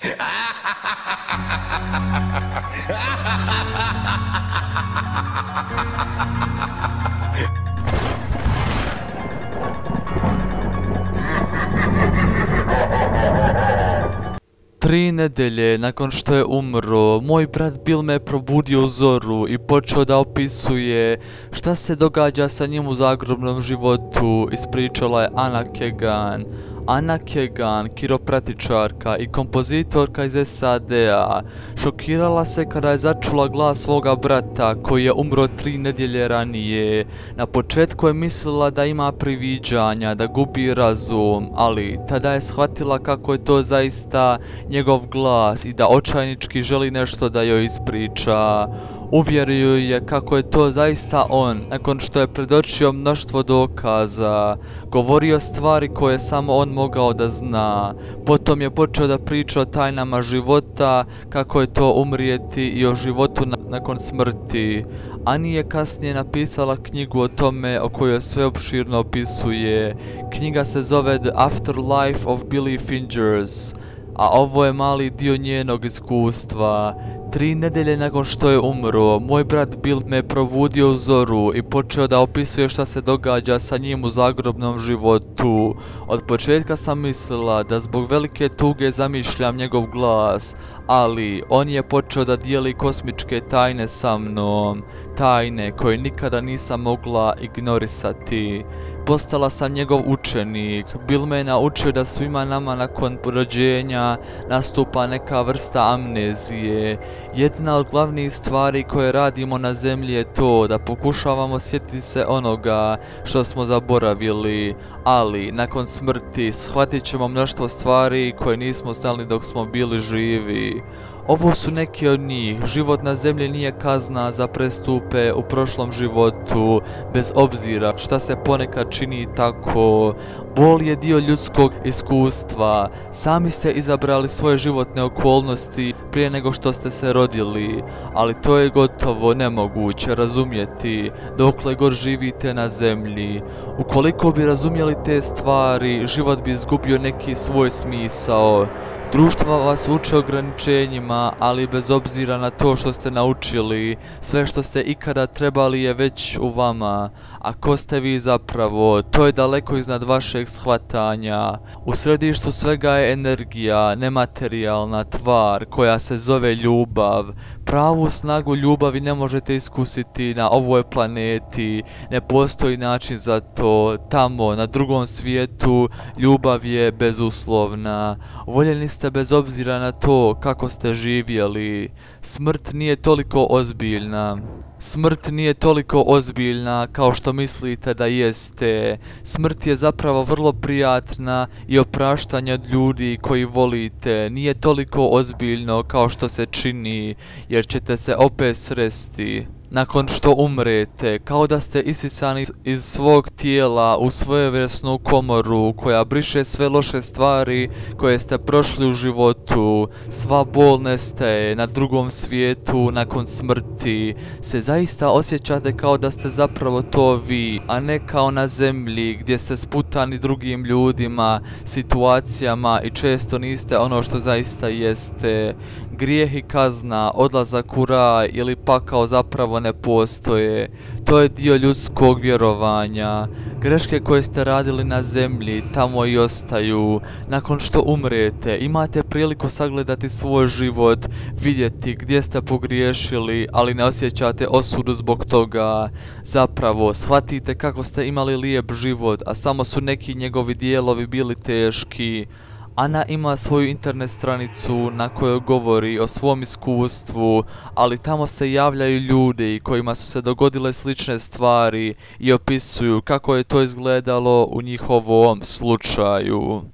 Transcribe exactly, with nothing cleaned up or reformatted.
Tri nedelje nakon što je umro, moj brat Bill me probudio u zoru i počeo da opisuje šta se događa sa njim u zagrobnom životu, ispričala je Anna Kegan. Anna Kegan, kiropratičarka i kompozitorka iz S A D-a, šokirala se kada je začula glas svoga brata koji je umro tri nedjelje ranije. Na početku je mislila da ima priviđanja, da gubi razum, ali tada je shvatila kako je to zaista njegov glas i da očajnički želi nešto da joj ispriča. Uvjerio je kako je to zaista on, nakon što je predočio mnoštvo dokaza, govorio stvari koje samo on mogao da zna. Potom je počeo da priča o tajnama života, kako je to umrijeti i o životu na nakon smrti. Ani je kasnije napisala knjigu o tome o kojoj sveopširno opisuje. Knjiga se zove The Afterlife of Billy Fingers, a ovo je mali dio njenog iskustva. Tri nedelje nakon što je umro, moj brat Bill me probudio u zoru i počeo da opisuje šta se događa sa njim u zagrobnom životu. Od početka sam mislila da zbog velike tuge zamišljam njegov glas, ali on je počeo da dijeli kosmičke tajne sa mnom, tajne koje nikada nisam mogla ignorisati. Postala sam njegov učenik. Bill me je naučio da svima nama nakon rođenja nastupa neka vrsta amnezije. Jedna od glavnih stvari koje radimo na zemlji je to da pokušavamo sjetiti se onoga što smo zaboravili, ali nakon smrti shvatit ćemo mnoštvo stvari koje nismo znali dok smo bili živi. Ovo su neki od njih. Život na zemlji nije kazna za prestupe u prošlom životu, bez obzira šta se ponekad čini tako. Bol je dio ljudskog iskustva. Sami ste izabrali svoje životne okolnosti prije nego što ste se rodili, ali to je gotovo nemoguće razumjeti dokle god živite na zemlji. Ukoliko bi razumjeli te stvari, život bi izgubio neki svoj smisao. Društvo vas uče ograničenjima, ali bez obzira na to što ste naučili, sve što ste ikada trebali je već u vama. A ko ste vi zapravo, to je daleko iznad vašeg shvatanja. U središtu svega je energija, nematerijalna tvar koja se zove ljubav. Pravu snagu ljubavi ne možete iskusiti na ovoj planeti, ne postoji način za to. Tamo, na drugom svijetu, ljubav je bezuslovna. Voljeni ste bez obzira na to kako ste živjeli. Smrt nije toliko ozbiljna. Smrt nije toliko ozbiljna kao što mislite da jeste. Smrt je zapravo vrlo prijatna i opraštanje od ljudi koji volite nije toliko ozbiljno kao što se čini, jer ćete se opet sresti nakon što umrete, kao da ste isisani iz svog tijela u svojevrsnu komoru koja briše sve loše stvari koje ste prošli u životu. Sva bol nestaje. Na drugom svijetu, nakon smrti, se zaista osjećate kao da ste zapravo to vi, a ne kao na zemlji gdje ste sputani drugim ljudima, situacijama i često niste ono što zaista jeste. Grijeh i kazna, odlazak u raj ili pakao zapravo ne postoje. To je dio ljudskog vjerovanja. Greške koje ste radili na zemlji tamo i ostaju. Nakon što umrete, imate priliku sagledati svoj život, vidjeti gdje ste pogriješili, ali ne osjećate osudu zbog toga. Zapravo, shvatite kako ste imali lijep život, a samo su neki njegovi dijelovi bili teški. Ana ima svoju internet stranicu na kojoj govori o svom iskustvu, ali tamo se javljaju ljudi kojima su se dogodile slične stvari i opisuju kako je to izgledalo u njihovom slučaju.